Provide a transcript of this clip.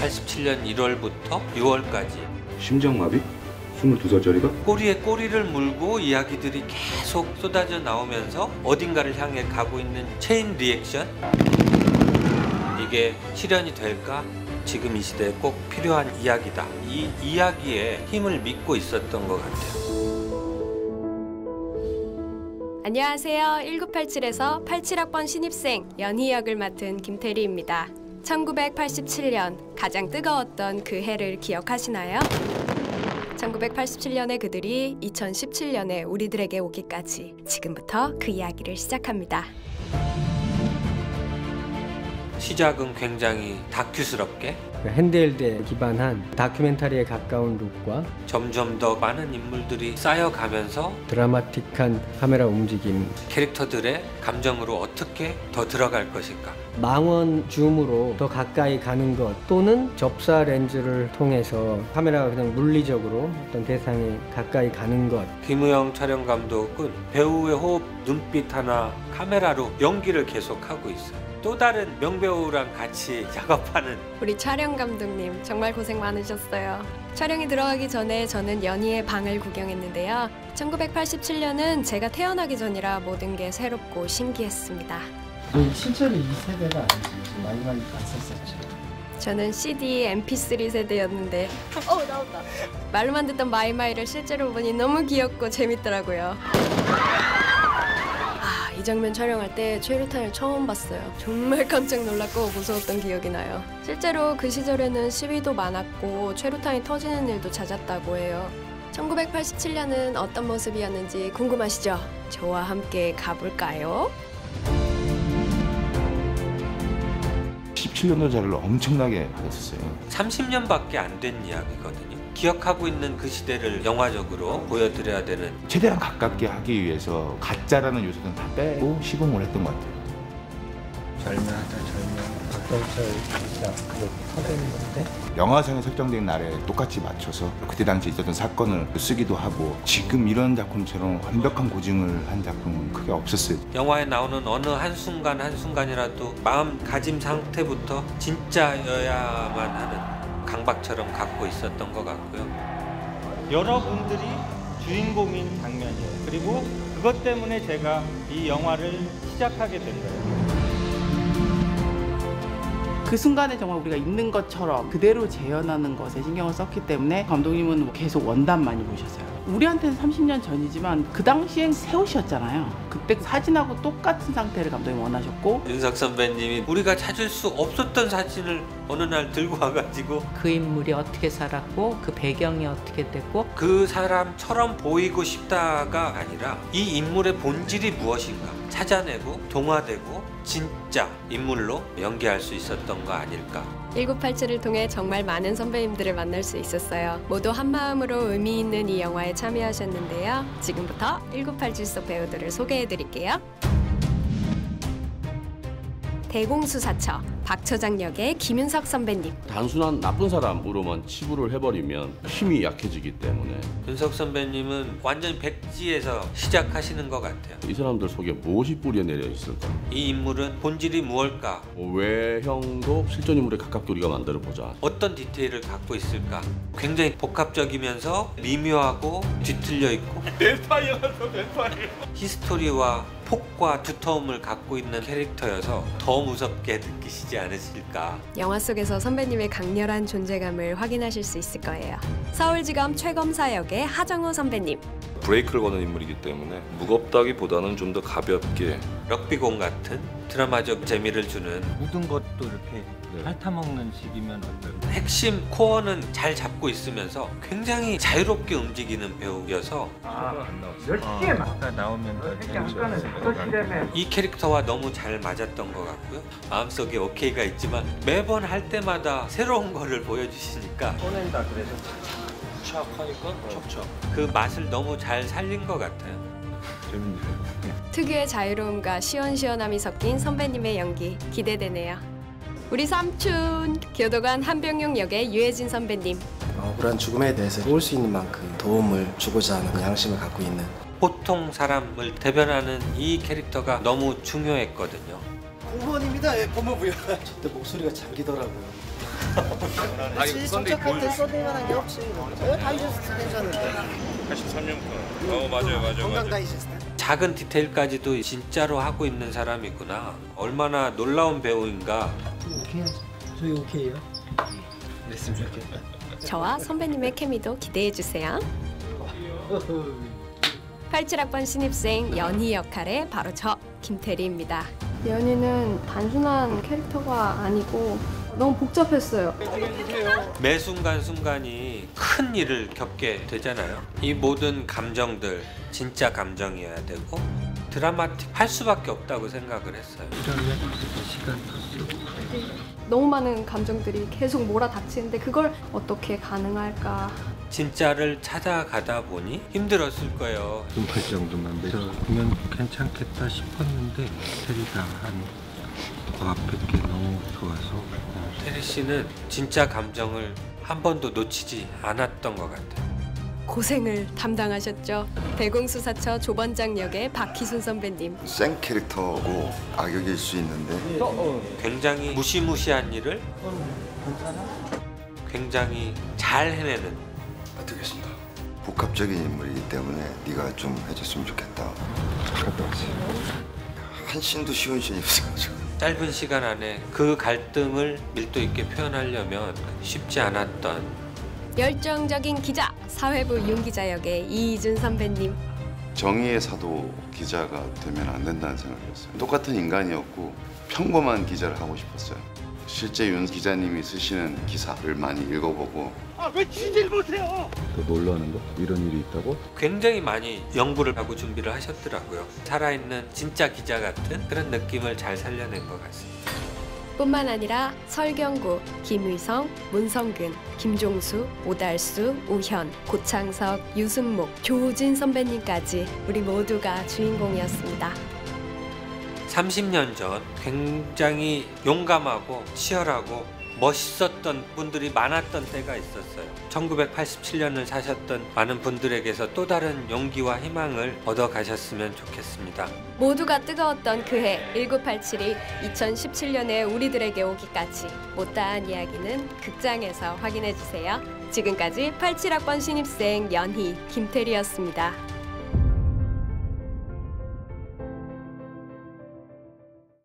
87년 1월부터 6월까지 심장마비? 22살짜리가? 꼬리에 꼬리를 물고 이야기들이 계속 쏟아져 나오면서 어딘가를 향해 가고 있는 체인 리액션? 이게 실현이 될까? 지금 이 시대에 꼭 필요한 이야기다. 이 이야기에 힘을 믿고 있었던 것 같아요. 안녕하세요. 1987에서 87학번 신입생 연희 역을 맡은 김태리입니다. 1987년 가장 뜨거웠던 그 해를 기억하시나요? 1987년의 그들이 2017년에 우리들에게 오기까지 지금부터 그 이야기를 시작합니다. 시작은 굉장히 다큐스럽게 핸드헬드에 기반한 다큐멘터리에 가까운 룩과 점점 더 많은 인물들이 쌓여가면서 드라마틱한 카메라 움직임, 캐릭터들의 감정으로 어떻게 더 들어갈 것인가. 망원 줌으로 더 가까이 가는 것 또는 접사 렌즈를 통해서 카메라가 그냥 물리적으로 어떤 대상에 가까이 가는 것. 김우영 촬영 감독은 배우의 호흡, 눈빛 하나 카메라로 연기를 계속하고 있어요. 또 다른 명배우랑 같이 작업하는 우리 촬영 감독님 정말 고생 많으셨어요. 촬영이 들어가기 전에 저는 연희의 방을 구경했는데요. 1987년은 제가 태어나기 전이라 모든 게 새롭고 신기했습니다. 실제로 이 세대가 아니지. 많이 봤었었죠. 저는 CD, MP3 세대였는데 나온다. 말로만 듣던 마이마이를 실제로 보니 너무 귀엽고 재밌더라고요. 이 장면 촬영할 때 최루탄을 처음 봤어요. 정말 깜짝 놀랐고 무서웠던 기억이 나요. 실제로 그 시절에는 시위도 많았고 최루탄이 터지는 일도 잦았다고 해요. 1987년은 어떤 모습이었는지 궁금하시죠? 저와 함께 가볼까요? 17년도짜리를 엄청나게 받았었어요. 30년밖에 안 된 이야기거든요. 기억하고 있는 그 시대를 영화적으로 보여드려야 되는, 최대한 가깝게 하기 위해서 가짜라는 요소는 다 빼고 시공을 했던 것 같아요. 박경철 기자 그거 터대는 건데 영화상에 설정된 날에 똑같이 맞춰서 그때 당시 있었던 사건을 쓰기도 하고, 지금 이런 작품처럼 완벽한 고증을 한 작품은 크게 없었어요. 영화에 나오는 어느 한순간 한순간이라도 마음가짐 상태부터 진짜여야만 하는 강박처럼 갖고 있었던 것 같고요. 여러분들이 주인공인 장면이에요. 그리고 그것 때문에 제가 이 영화를 시작하게 된 거예요. 그 순간에 정말 우리가 있는 것처럼 그대로 재현하는 것에 신경을 썼기 때문에 감독님은 계속 원단 많이 보셨어요. 우리한테는 30년 전이지만 그 당시엔 새 옷이었잖아요. 그때 사진하고 똑같은 상태를 감독님이 원하셨고, 윤석 선배님이 우리가 찾을 수 없었던 사진을 어느 날 들고 와가지고 그 인물이 어떻게 살았고 그 배경이 어떻게 됐고 그 사람처럼 보이고 싶다가 아니라 이 인물의 본질이 무엇인가 찾아내고 동화되고 진짜 인물로 연기할 수 있었던 거 아닐까. 1987을 통해 정말 많은 선배님들을 만날 수 있었어요. 모두 한마음으로 의미 있는 이 영화에 참여하셨는데요. 지금부터 1987 속 배우들을 소개해드릴게요. 대공수사처 박처장 역의 김윤석 선배님. 단순한 나쁜 사람으로만 치부를 해버리면 힘이 약해지기 때문에 윤석 선배님은 완전 백지에서 시작하시는 것 같아요. 이 사람들 속에 무엇이 뿌리내려 있을까? 이 인물은 본질이 무엇일까? 외형도 실존 인물에 가깝게 우리가 만들어보자. 어떤 디테일을 갖고 있을까? 굉장히 복합적이면서 미묘하고 뒤틀려 있고 뱀파이어 같아, 뱀파이어. 히스토리와 폭과 두터움을 갖고 있는 캐릭터여서 더 무섭게 느끼시지 않으실까. 영화 속에서 선배님의 강렬한 존재감을 확인하실 수 있을 거예요. 서울지검 최검사 역의 하정우 선배님. 브레이크를 거는 인물이기 때문에 무겁다기보다는 좀 더 가볍게, 럭비공 같은 드라마적 재미를 주는, 모든 것도 이렇게 핥아먹는 식이면 어떨까요? 핵심 코어는 잘 잡고 있으면서 굉장히 자유롭게 움직이는 배우여서 아까 나오면 이 캐릭터와 너무 잘 맞았던 것 같고요. 마음속에 오케이가 있지만 매번 할 때마다 새로운 거를 보여주시니까 꺼낸다 그래서 착 하니까 척척. 그 맛을 너무 잘 살린 것 같아요. 특유의 자유로움과 시원시원함이 섞인 선배님의 연기 기대되네요. 우리 삼촌 교도관 한병용 역의 유해진 선배님. 억울한 죽음에 대해서 도울 수 있는 만큼 도움을 주고자 하는 양심을 갖고 있는, 보통 사람을 대변하는 이 캐릭터가 너무 중요했거든요. 공무원입니다. 법무부요. 저때 목소리가 잠기더라고요. 선착할 때 써낼 만한 게 혹시 다이저스트 괜찮은데. 83년판. 맞아요. 건강 다이저스트. 작은 디테일까지도 진짜로 하고 있는 사람이구나. 얼마나 놀라운 배우인가. 저희 오케이요? 됐으면 좋겠다. 저와 선배님의 케미도 기대해주세요. 87학번 신입생 연희 역할의 바로 저 김태리입니다. 연희는 단순한 캐릭터가 아니고 너무 복잡했어요. 매 순간순간이 큰 일을 겪게 되잖아요. 이 모든 감정들 진짜 감정이어야 되고 드라마틱 할 수밖에 없다고 생각을 했어요. 너무 많은 감정들이 계속 몰아닥치는데 그걸 어떻게 가능할까? 진짜를 찾아가다 보니 힘들었을 거예요. 눈팔 정도만 보면 괜찮겠다 싶었는데 테리가 한 그 앞에 게 너무 좋아서 테리 씨는 진짜 감정을 한 번도 놓치지 않았던 것 같아요. 고생을 담당하셨죠. 대공수사처 조반장 역의 박희순 선배님. 센 캐릭터고 악역일 수 있는데 굉장히 무시무시한 일을 굉장히 잘 해내는. 어떻겠습니다. 복합적인 인물이기 때문에 네가 좀 해줬으면 좋겠다. 갔다 왔지. 한 씬도 쉬운 씬이 없어가지고. 짧은 시간 안에 그 갈등을 밀도 있게 표현하려면 쉽지 않았던. 열정적인 기자, 사회부 윤기자 역의 이희준 선배님. 정의의 사도 기자가 되면 안 된다는 생각이었어요. 똑같은 인간이었고 평범한 기자를 하고 싶었어요. 실제 윤 기자님이 쓰시는 기사를 많이 읽어보고 왜 취재를 못해요? 더 놀라는 거? 이런 일이 있다고? 굉장히 많이 연구를 하고 준비를 하셨더라고요. 살아있는 진짜 기자 같은 그런 느낌을 잘 살려낸 것 같습니다. 뿐만 아니라 설경구, 김의성, 문성근, 김종수, 오달수, 우현, 고창석, 유승목, 조우진 선배님까지 우리 모두가 주인공이었습니다. 30년 전 굉장히 용감하고 치열하고 멋있었던 분들이 많았던 때가 있었어요. 1987년을 사셨던 많은 분들에게서 또 다른 용기와 희망을 얻어가셨으면 좋겠습니다. 모두가 뜨거웠던 그해 1987이 2017년에 우리들에게 오기까지 못다한 이야기는 극장에서 확인해주세요. 지금까지 87학번 신입생 연희, 김태리였습니다.